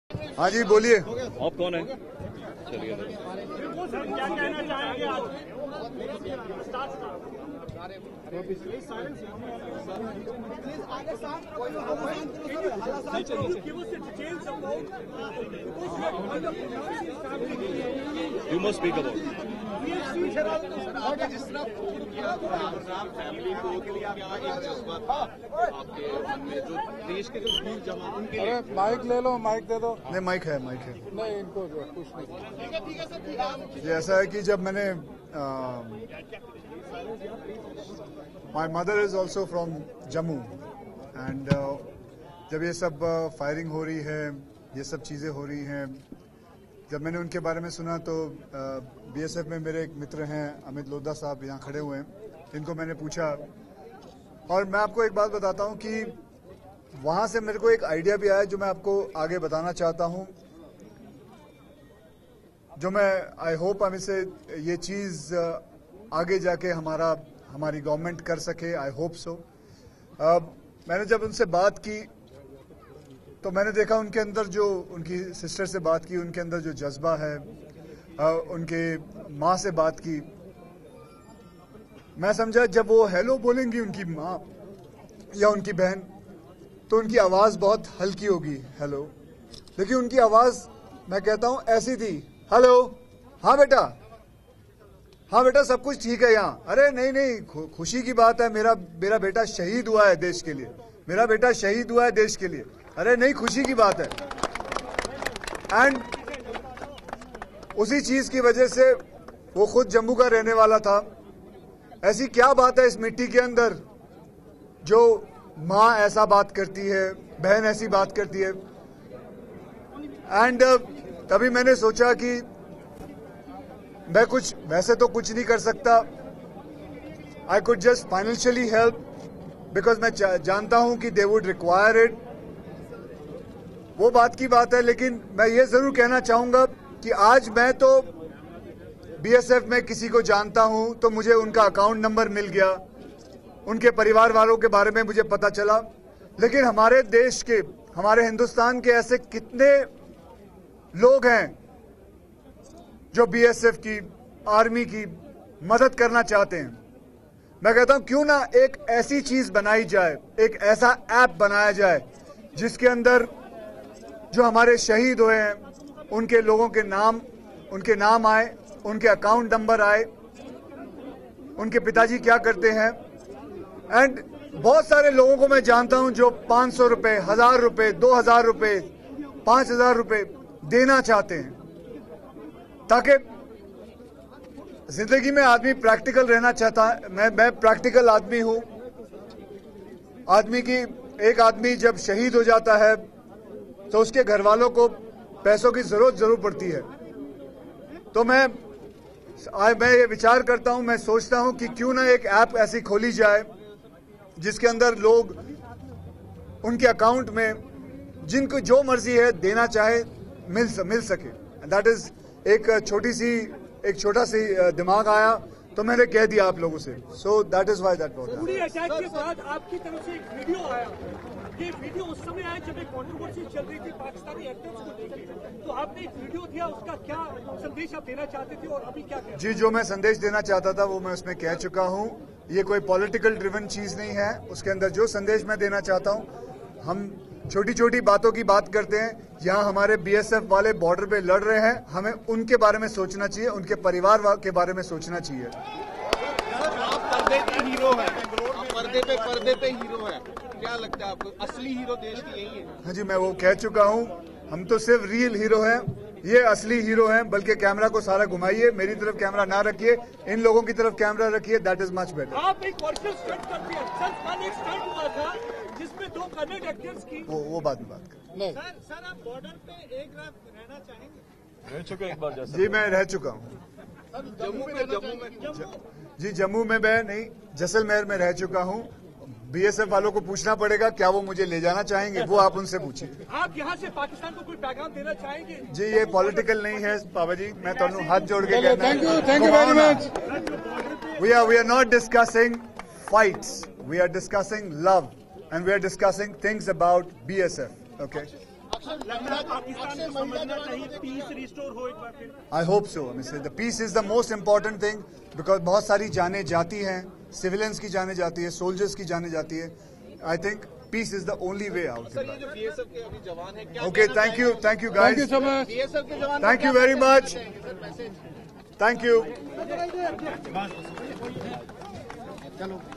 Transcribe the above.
हाँ जी बोलिए। आप कौन है? चलिए सर क्या कहना चाहेंगे आप? यू मस्ट स्पीक अबाउट आपने जिस तरह फोन किया फैमिली को क्या एक जज्बा था आपके मन में जो देश के जो वीर जवान उनके लिए? माइक ले लो, माइक दे दो। नहीं माइक है नहीं इनको जो कुछ नहीं। ये ऐसा है कि जब मैंने my mother is also from Jammu and जब ये सब फायरिंग हो रही है, ये सब चीज़ें हो रही हैं, जब मैंने उनके बारे में सुना तो बीएसएफ में मेरे एक मित्र हैं अमित लोधा साहब यहाँ खड़े हुए हैं, इनको मैंने पूछा और मैं आपको एक बात बताता हूँ कि वहाँ से मेरे को एक आइडिया भी आया जो मैं आपको आगे बताना चाहता हूँ, जो मैं आई होप हम इसे ये चीज़ आगे जाके हमारी गवर्नमेंट कर सके, आई होप सो। मैंने जब उनसे बात की तो मैंने देखा उनके अंदर जो, उनकी सिस्टर से बात की, उनके अंदर जो जज्बा है, उनके माँ से बात की, मैं समझा जब वो हेलो बोलेंगी उनकी माँ या उनकी बहन तो उनकी आवाज़ बहुत हल्की होगी हेलो, लेकिन उनकी आवाज़ मैं कहता हूँ ऐसी थी, हेलो हाँ बेटा सब कुछ ठीक है यहाँ, अरे नहीं खुशी की बात है, मेरा बेटा शहीद हुआ है देश के लिए, मेरा बेटा शहीद हुआ है देश के लिए, अरे नहीं खुशी की बात है। एंड उसी चीज की वजह से वो खुद जम्मू का रहने वाला था। ऐसी क्या बात है इस मिट्टी के अंदर जो माँ ऐसा बात करती है, बहन ऐसी बात करती है। एंड तभी मैंने सोचा कि मैं वैसे तो कुछ नहीं कर सकता, I could just financially help because मैं जानता हूं कि दे वुड रिक्वायर इट, वो बात की बात है। लेकिन मैं ये जरूर कहना चाहूंगा कि आज मैं तो बीएसएफ में किसी को जानता हूं तो मुझे उनका अकाउंट नंबर मिल गया, उनके परिवार वालों के बारे में मुझे पता चला, लेकिन हमारे देश के, हमारे हिंदुस्तान के ऐसे कितने लोग हैं जो बीएसएफ की, आर्मी की मदद करना चाहते हैं। मैं कहता हूं क्यों ना एक ऐसी चीज बनाई जाए, एक ऐसा ऐप बनाया जाए जिसके अंदर जो हमारे शहीद हुए हैं उनके लोगों के नाम आए, उनके अकाउंट नंबर आए, उनके पिताजी क्या करते हैं। एंड बहुत सारे लोगों को मैं जानता हूं जो 500 रुपए, 1000 रुपए, 2000 रुपए, 5000 रुपए देना चाहते हैं, ताकि जिंदगी में आदमी प्रैक्टिकल रहना चाहता है। मैं प्रैक्टिकल आदमी हूं। एक आदमी जब शहीद हो जाता है तो उसके घर वालों को पैसों की जरूर पड़ती है। तो मैं ये विचार करता हूं, मैं सोचता हूं कि क्यों ना एक ऐप ऐसी खोली जाए जिसके अंदर लोग उनके अकाउंट में जिनको जो मर्जी है देना चाहे मिल सके। दैट इज एक छोटा सी दिमाग आया तो मैंने कह दिया आप लोगों से। So that is why that was. पूरी अटैक के बाद आपकी तरफ से एक वीडियो आया, ये वीडियो उस समय आया जब एक कंट्रोवर्सी चल रही थी पाकिस्तानी एक्टर्स को लेकर, तो आपने एक वीडियो दिया, उसका क्या संदेश आप देना चाहते थे और अभी क्या कह रहे हैं? जी, जो मैं संदेश देना चाहता था वो मैं उसमें कह चुका हूँ। ये कोई पॉलिटिकल ड्रिवन चीज नहीं है। उसके अंदर जो संदेश मैं देना चाहता हूँ, हम छोटी छोटी बातों की बात करते हैं। यहाँ हमारे बीएसएफ वाले बॉर्डर पे लड़ रहे हैं, हमें उनके बारे में सोचना चाहिए, उनके परिवार के बारे में सोचना चाहिए। आप पर्दे पे हीरो हैं, पर्दे पे हीरो हैं, क्या लगता है आपको असली हीरो देश की यही है? हाँ जी, मैं वो कह चुका हूँ। हम तो सिर्फ रियल हीरो हैं, ये असली हीरो हैं। बल्कि कैमरा को सारा घुमाइए, मेरी तरफ कैमरा ना रखिए, इन लोगों की तरफ कैमरा रखिए, दैट इज मच बेटर। आप एक वर्चुअल स्टंट करते हैं, सर एक स्टंट हुआ था जिसमें 2 कन्नड़ एक्टर्स की वो बाद में बात करें। सर आप बॉर्डर पे एक रात रहना चाहेंगे? रह चुके एक बार जैसा। जी मैं रह चुका हूँ। जी जम्मू में मैं नहीं, जैसलमेर में रह चुका हूँ। बीएसएफ वालों को पूछना पड़ेगा क्या वो मुझे ले जाना चाहेंगे, वो आप उनसे पूछिए। आप यहाँ से पाकिस्तान को कोई पैगाम देना चाहेंगे? जी ये पॉलिटिकल नहीं है पापा जी, मैं तो हाथ जोड़ के कहना। Thank you very much. We are not discussing fights. We are discussing love, and we are discussing things about BSF. Okay. लगता है पाकिस्तान को समझना चाहिए, पीस रिस्टोर हो एक बार फिर। I hope so. I mean, the peace is the most important thing because बहुत सारी जानें जाती हैं, civilians की जानें जाती है, soldiers की जानें जाती है. I think peace is the only way out. Sir ये जो बीएसएफ के अभी जवान हैं, क्या Okay, thank you guys. Thank you so much. BSF के जवान Thank you very much. Thank you. चलो